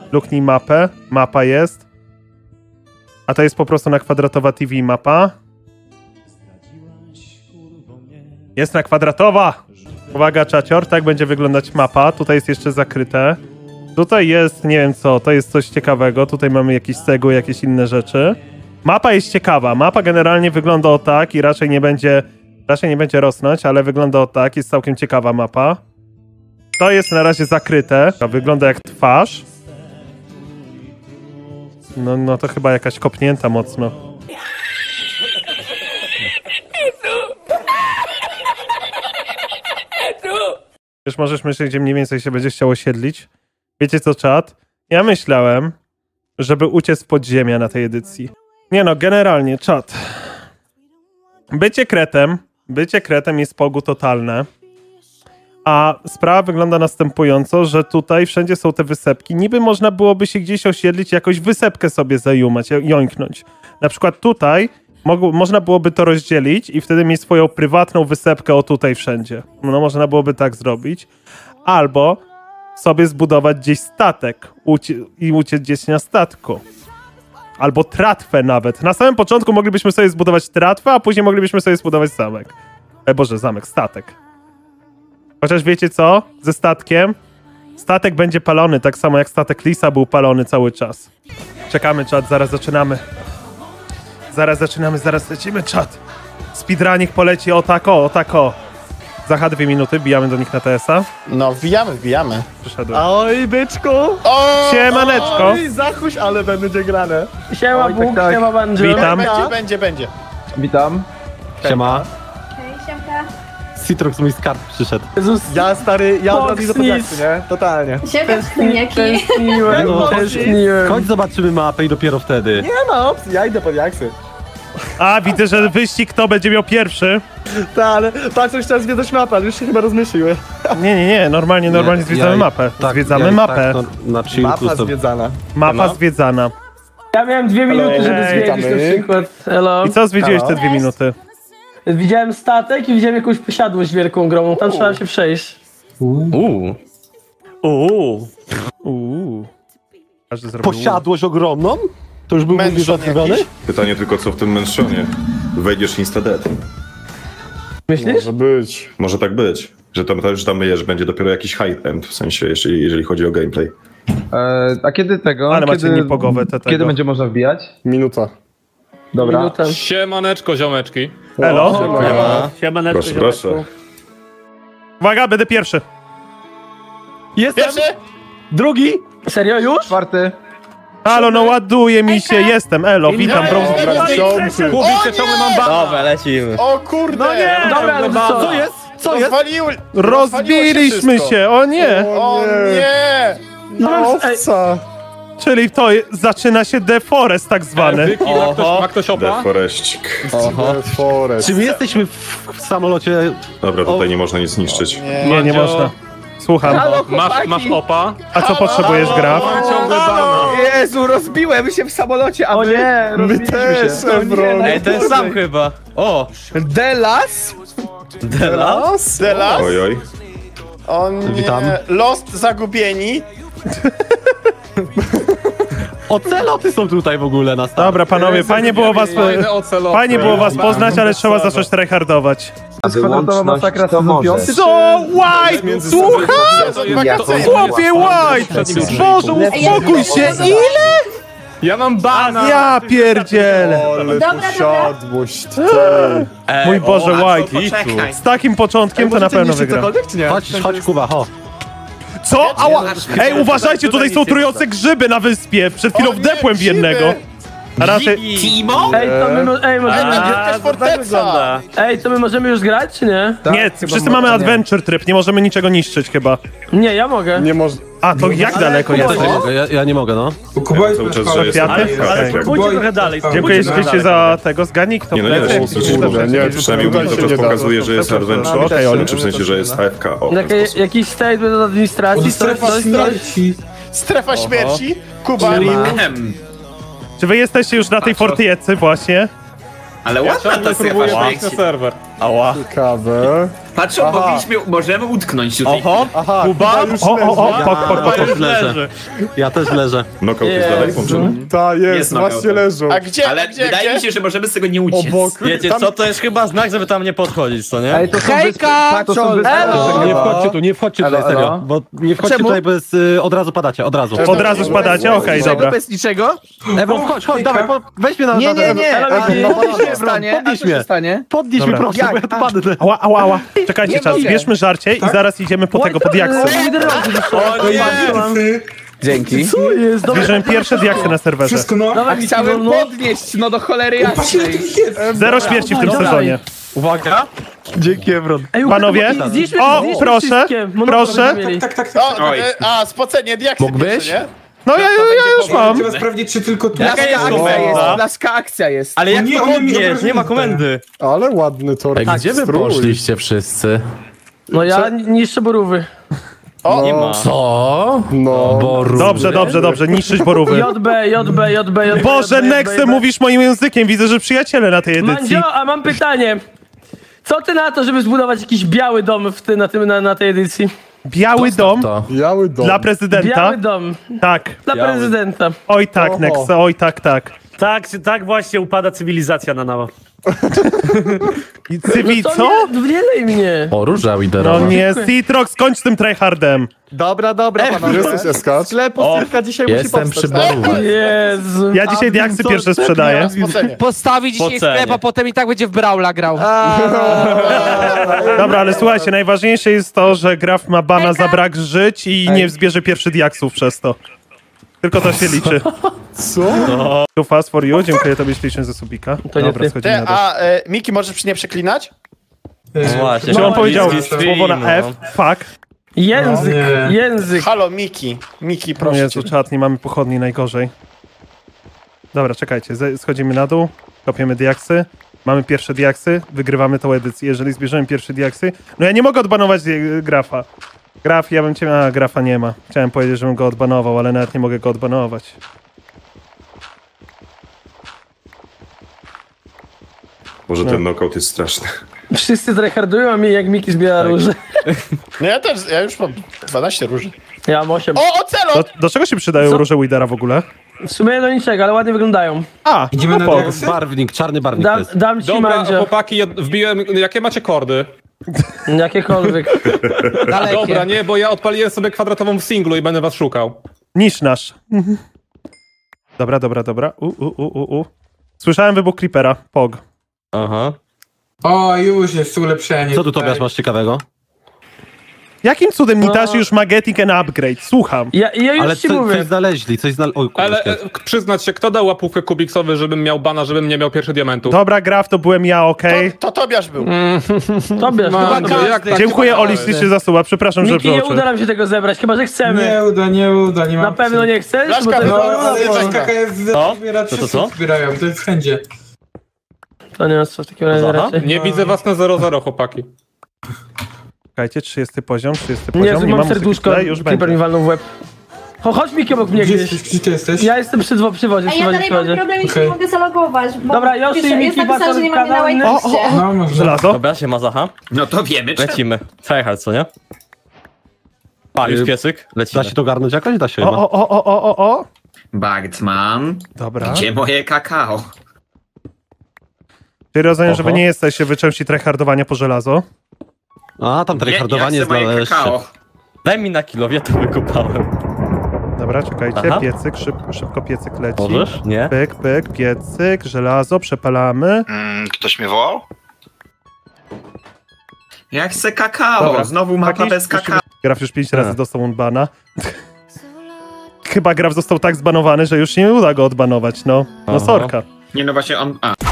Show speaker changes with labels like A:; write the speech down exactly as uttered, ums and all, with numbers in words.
A: Luknij mapę. Mapa jest. A to jest po prostu na kwadratowa T V mapa. Jest na kwadratowa! Uwaga, czacior, tak będzie wyglądać mapa. Tutaj jest jeszcze zakryte. Tutaj jest, nie wiem co, to jest coś ciekawego. Tutaj mamy jakieś cegły, jakieś inne rzeczy. Mapa jest ciekawa. Mapa generalnie wygląda o tak i raczej nie będzie, raczej nie będzie rosnąć, ale wygląda o tak. Jest całkiem ciekawa mapa. To jest na razie zakryte. Wygląda jak twarz. No, no to chyba jakaś kopnięta mocno. Już możesz myśleć, gdzie mniej więcej się będzie chciał osiedlić. Wiecie co, czat? Ja myślałem, żeby uciec w podziemia na tej edycji. Nie no, generalnie, czat. Bycie kretem, bycie kretem jest pogu totalne. A sprawa wygląda następująco, że tutaj wszędzie są te wysepki. Niby można byłoby się gdzieś osiedlić, jakoś wysepkę sobie zajumać, jąknąć. Na przykład tutaj mo można byłoby to rozdzielić i wtedy mieć swoją prywatną wysepkę o tutaj wszędzie. No można byłoby tak zrobić. Albo sobie zbudować gdzieś statek ucie i uciec gdzieś na statku. Albo tratwę nawet. Na samym początku moglibyśmy sobie zbudować tratwę, a później moglibyśmy sobie zbudować zamek. E, Boże, zamek, statek. Chociaż wiecie co? Ze statkiem? Statek będzie palony, tak samo jak statek Lisa był palony cały czas. Czekamy, czat, zaraz zaczynamy. Zaraz zaczynamy, zaraz lecimy, czat. Speedrunik poleci o tak o, o tak o. Za dwie minuty, bijamy do nich na T S a.
B: No, wbijamy, wbijamy.
A: Przyszedłem.
C: Oj, byczku!
B: O!
A: Siemaneczko!
C: Oj, zachuś, ale będzie grane.
D: Siema
C: Oj, tak,
D: Bóg,
C: tak.
D: siema Banjo.
A: Witam.
B: Będzie, będzie, będzie.
C: Witam.
E: Siema.
F: Hej, siemka.
E: Citrox mój skarb przyszedł.
D: Jezus,
C: Ja stary, ja od razu idę po
D: Fox
C: diaksy, nie? Totalnie.
F: Siemka, wstyniaki.
D: tęskniłem,
E: No,
D: tęskniłem.
E: Chodź zobaczymy mapę i dopiero wtedy.
C: Nie ma opcji, ja idę po diaksy.
A: A, widzę, że wyścig kto będzie miał pierwszy.
C: Tak, ale tak coś teraz zwiedzać mapę, ale już się chyba rozmyśliły.
A: Nie, nie, nie, normalnie, normalnie
E: Ja-
A: zwiedzamy
E: ja-
A: mapę.
E: Tak,
A: Zwiedzamy
E: ja i
A: mapę.
E: Tak, no, na chillku
C: Mapa
E: sobie.
C: zwiedzana.
A: Mapa zwiedzana.
D: Ja miałem dwie minuty, żeby
A: Hej.
D: zwiedzić na przykład. Hello.
A: I co zwiedziłeś te
C: Halo?
A: dwie minuty?
D: Widziałem statek i widziałem jakąś posiadłość wielką gromą. Tam trzeba się przejść.
E: Uuu.
A: Uuu. Uuu. Każdy zrobił
E: Posiadłość ogromną? To już był mój
B: Mężon
E: zatrywany?
B: jakiś?
G: Pytanie tylko, co w tym męższonie? Wejdziesz insta dead.
D: Myślisz?
C: Może być.
G: Może tak być, że tam, że tam wiesz, będzie dopiero jakiś high end, w sensie, jeżeli, jeżeli chodzi o gameplay.
H: E, a kiedy tego?
A: Ale macie
H: kiedy,
A: niepogowe te tego.
H: Kiedy będzie można wbijać?
C: Minuta.
H: Dobra.
D: Minuta.
I: Siemaneczko, ziomeczki.
A: Elo.
G: Siemaneczko, proszę, proszę.
A: Uwaga, będę pierwszy.
E: Jestem!
B: Pierwszy?
E: Drugi!
D: Serio już?
H: Czwarty.
A: Halo, no ładuje mi się, jestem, elo, witam, bro.
I: Kurczę, ciągle mam ba...
E: Dobra, lecimy.
B: O kurde!
A: No nie!
D: Dobra, ale co?
E: Co jest? Co jest?
B: Rozwalił,
A: Rozbiliśmy
B: wszystko.
A: się, o nie!
B: O nie!
D: No,
C: Owca.
A: Czyli to zaczyna się deforest tak zwany.
I: Wyki, ma ktoś, ma ktoś opa?
G: Dead Foreścik.
C: Forest.
E: Czy my jesteśmy w, w samolocie?
G: Dobra, tutaj nie można nic zniszczyć.
A: Nie, nie można. Słucham.
D: Halo,
I: Masz,
D: chłopaki.
I: masz opa?
A: A co potrzebujesz, Graf?
I: Mam ciągle bana.
C: Jezu, rozbiłem się w samolocie, a
D: O
C: wy...
D: nie,
C: My
D: rozbiliśmy
C: też,
D: się.
C: Ebron.
E: Ej, ten sam chyba. O!
C: Delas?
E: Delas?
B: Delas?
G: Oj, oj.
B: O nie.
E: Witam.
B: Lost zagubieni.
E: Oceloty są tutaj w ogóle na start.
A: Dobra, panowie, fajnie było was,
I: Fajne oceloty.
A: fajnie było was poznać, ale trzeba zacząć tryhardować.
H: A kwadratowa masakra sezon piąty?
A: Co? White! Słuchaj! Chłopie, White! Boże, uspokój się! Ile?
I: Ja mam bana.
A: Ja pierdzielę!
C: Ale
F: Dobra, dobra.
C: posiadłość.
A: Mój Boże, White! Z takim początkiem to na pewno wygra.
C: Cokolwiek, czy nie?
E: Chodź, chodź Kuba, ho.
A: Co? Ała! Ej, uważajcie, tutaj są trujące grzyby na wyspie. Przed chwilą
B: O nie,
A: wdepłem w jednego. A raczej...
D: Ej, to my, mo- ej, możemy,
B: Jakaś forteca.
D: ej, to my możemy już grać, czy nie?
A: Nie, wszyscy mamy adventure tryb, nie możemy niczego niszczyć chyba.
D: Nie, ja mogę.
C: Nie może...
A: A, to jak daleko
E: Ja też nie
A: jesteś?
E: mogę, ja, ja nie mogę, no.
G: Cały czas, że jest
A: Kwiaty?
G: tak,
A: Okej.
G: jak-
D: Pójdźcie trochę dalej.
A: Dziękuję ślicznie za tego. Zgadnij, kto
G: Nie, no nie da się nic niszczyć.
C: Dobra, nie,
G: Przynajmniej
C: tutaj
G: mi
C: się
G: to
C: nie
G: czas
C: da.
G: pokazuje, że jest adventure.
A: Okej, Oli.
G: Czy w sensie, że jest A F K. O, w ten
D: Takie,
G: sposób.
D: jakiś statement od administracji, coś, coś, coś.
B: Strefa śmierci. Kuba.
A: Czy wy jesteście już na tej fortyjecy właśnie?
I: Ale ja ciągle próbuję wejść na serwer.
C: Ciekawe.
J: Patrzą, mogliśmy, możemy utknąć tutaj.
B: Oho, aha, Kuba już
A: O, o, o, pok, pok,
E: Ja
A: pok.
E: też leżę. Ja też leżę.
G: Knockout jest dalej włączony.
C: Ta jest,
J: Jest
C: właśnie
J: knockout.
C: leżą.
B: A gdzie,
J: Ale
B: a gdzie,
J: wydaje
B: gdzie?
J: mi się, że możemy z tego nie uciec.
C: Obok.
I: Wiecie
C: Tam-
I: co, to jest chyba znak, żeby tam nie podchodzić, co nie?
H: Ej, to są
F: Hejka!
H: wyspy, to są wyspy.
F: Elo!
E: Nie wchodźcie tu, nie wchodźcie tutaj,
H: Elo, elo.
E: serio. Bo nie wchodźcie
F: Czemu?
E: tutaj, bo jest, y, od razu padacie, od razu.
A: Od razu spadacie? Okej, dobra.
F: Bez niczego?
E: Ebron, chodź, chodź, dawaj, po, weź mnie na...
F: Nie,
E: na,
F: nie, nie.
D: Elo,
F: A,
D: Miki.
F: no,
E: Podnieś
F: co
E: mnie,
F: się
E: Ebron,
F: stanie? A
E: podnieś
F: co się
E: mnie.
F: stanie?
E: Podnieś
A: Dobra.
E: mnie proszę,
F: Jak?
E: bo ja tu padnę.
A: Ała, ała, ała. Czekajcie,
F: Nie
A: czas.
F: mogę.
A: Bierzmy żarcie i zaraz idziemy po tego, pod diaksy.
F: Dzięki.
D: Co jest? Dobra,
A: Bierzemy pierwsze diaksy na serwerze.
F: A chciałem podnieść, no do cholery jasnej.
A: Zero śmierci w tym
D: Dawaj.
A: sezonie.
E: Uwaga. Dzięki, Ebron.
D: Ej,
A: Panowie?
D: zjedźmy-
A: O,
D: zjedźmy
A: proszę,
D: wszystkie. Monopol
A: proszę.
D: będziemy mieli.
B: O,
J: Oj.
B: e, a, spocenie, diaksy
F: Mógłbyś?
B: pierwsze, nie?
A: No ja, ja, ja już mam.
K: Trzeba sprawdzić, czy tylko tu.
F: Blaska
J: jest
F: akcja
J: komenda?
F: jest, blaska akcja jest.
J: Ale jak
K: Nie,
J: to
K: one mi
J: podnieść?
K: obrażenia
J: Nie ma
K: dostają.
J: komendy.
C: Ale ładny tor.
E: Ej, gdzie wy poszliście wszyscy?
D: No ja niszczę borówy.
B: O,
J: Nie ma.
E: Co?
C: No.
E: Boru.
A: Dobrze, dobrze, dobrze. Niszczyć borówy.
D: J B, J B, J B, J B.
A: Boże, Nexe, mówisz moim językiem. Widzę, że przyjaciele na tej edycji.
D: Mandzio, a mam pytanie. Co ty na to, żeby zbudować jakiś biały dom w ty, na, tym, na, na tej edycji?
A: Biały dom
E: To.
C: Biały dom.
A: dla prezydenta.
D: Biały dom
A: Tak.
D: dla prezydenta.
A: Oj tak,
C: Oho.
A: Nexe, oj tak, tak.
L: Tak, tak właśnie upada cywilizacja na nowo.
A: I cywi,
D: To
A: co?
D: nie, nie lej mnie.
E: O, róża
A: No
E: Widerowa.
A: nie, Citrox, skończ z tym tryhardem.
C: Dobra, dobra, panowie. Jesteś eskacz.
D: Sklep Ostyrka dzisiaj musi
E: Jestem
D: powstać.
E: przy borówach.
D: Jezu.
A: Ja dzisiaj diaksy pierwsze sprzedaję.
B: spocenie.
F: Postawi dzisiaj sklep, a potem i tak będzie w Brawla grał.
A: Dobra, ale słuchajcie, najważniejsze jest to, że Graf ma bana za brak żyć i nie zbierze pierwszy diaksów przez to. Tylko to się liczy.
C: Co?
A: Too fast for you, dziękuję tobie ślicznie za subika.
D: To nie
A: Dobra,
D: ty.
A: schodzimy
B: Ty,
A: na dół.
B: a e, Miki, możesz przy nie przeklinać?
L: Właśnie.
A: Czy on powiedział
L: Stream,
A: słowo na
L: no.
A: F? Fuck.
D: Język,
K: nie.
D: język.
B: Halo, Miki. Miki,
A: O
B: proszę
A: Jezu,
B: cię.
A: czat, nie mamy pochodni, najgorzej. Dobra, czekajcie, ze- schodzimy na dół, kopiemy diaksy, mamy pierwsze diaksy, wygrywamy tą edycję. Jeżeli zbierzemy pierwsze diaksy... No ja nie mogę odbanować e, Grafa. Graf, ja bym cię... A, Grafa nie ma. Chciałem powiedzieć, żebym go odbanował, ale nawet nie mogę go odbanować.
G: Może ten knockout jest straszny.
D: Wszyscy tryhardują, a mi jak Miki zbiera róże.
B: No ja też, ja już mam dwanaście róży.
D: Ja mam osiem.
B: O, ocelot!
A: Do, do czego się przydają
D: Co?
A: róże Widera w ogóle?
D: W sumie do niczego, ale ładnie wyglądają.
A: A,
K: Idziemy
A: no
K: na
A: po-
K: diaksy?
E: Barwnik, czarny barwnik to
D: Dam,
E: jest.
D: dam ci
I: Dobra,
D: Mandzio.
I: chłopaki, ja wbiłem, jakie macie kordy?
D: Jakiekolwiek.
I: Dobra, nie, bo ja odpaliłem sobie kwadratową w singlu i będę was szukał.
A: Niż nasz. Dobra, dobra, dobra. U, u, u, u, u. Słyszałem wybuch Creepera. Pog.
E: Aha.
K: O, już jest ulepszenie.
E: Co tu
K: tutaj.
E: Tobiasz masz ciekawego?
A: Jakim cudem
D: No.
A: Nitashi już ma getting and upgrade? Słucham.
D: Ja, ja już
E: Ale
D: ci
E: co,
D: mówię.
E: coś znaleźli, coś znaleźli. Oj,
I: Ale
E: kurde.
I: e, przyznać się, kto dał łapówkę Kubiksowi, żebym miał bana, żebym nie miał pierwszych diamentów?
A: Dobra, Graf, to byłem ja, okej.
B: To, to Tobiasz był.
D: Tobie,
I: No,
D: chyba
I: no,
D: każdy.
I: jak tak?
A: Dziękuję,
I: Chyba
A: Oli,
I: dałeś.
A: ślicznie za suba. Przepraszam, że
D: Miki, nie
A: przeoczy.
D: uda nam się tego zebrać, chyba że chcemy.
K: Nie uda, nie uda, nie mam.
D: Na pewno nie chcesz?
B: Blaszka,
D: Bo to,
B: no,
K: No,
D: jest...
K: ale
B: Blaszka.
K: K K F
L: Co?
K: zbiera
L: To, to
K: wszyscy
L: co?
K: zbierają, to jest wszędzie.
D: to nie jest co w takim razie
L: Aha.
D: raczej.
I: Nie widzę was na zero zero, chłopaki.
A: Czekajcie, trzydziesty poziom, trzydziesty
D: Nie,
A: poziom.
D: tu
A: Nie
D: mam
A: mam
D: serduszko,
A: muzyki, już
D: Creeper mi
A: będzie.
D: walnął w łeb. Cho, chodź Miki obok mnie
K: Gdzie
D: gdzieś.
K: jesteś? Gdzie ty jesteś?
D: Ja jestem przy, dwo- przy wodzie,
F: A
D: przy
F: ja
D: wodzie,
F: dalej
D: przy
F: mam
D: wodzie.
F: problem i się
K: Okej.
F: nie mogę zalogować, bo
D: Dobra, Yoshi
F: pisze-
D: i
F: jest
D: Miki
F: napisane, że nie mam mnie na
D: kanał.
F: Wayneście.
K: No, można.
A: Żelazo?
L: Dobra, się ma Zacha.
J: No to wiemy, czy...
L: Lecimy. Tryhard, co nie? Pa, już piecyk. Lecimy.
E: Da się to garnąć jakoś? Da się
A: O,
E: chyba.
A: o, o, o, o, o, o.
J: Bartman,
A: Dobra.
J: gdzie moje kakao?
A: Czyli rozumiem, że wy
E: Oho.
A: nie jesteście wy części tryhardowania po żelazo.
E: A, tam tryhardowanie jest
J: moje
E: dalej.
J: kakao.
L: Daj mi na kilo, ja to wykopałem.
A: Dobra, czekajcie,
L: Aha.
A: piecyk, szybko, szybko piecyk leci.
L: Możesz? Nie?
A: Pyk, pyk, piecyk, żelazo, przepalamy.
M: Mm, ktoś mnie wołał?
J: Ja chcę kakao,
A: Dobra.
J: znowu mapa
A: Taki-
J: bez kakao.
A: Graf już pięć razy
L: A.
A: dostał unbana. Chyba Graf został tak zbanowany, że już nie uda go odbanować, no. No
L: Aha.
A: sorka.
J: Nie no właśnie on... A.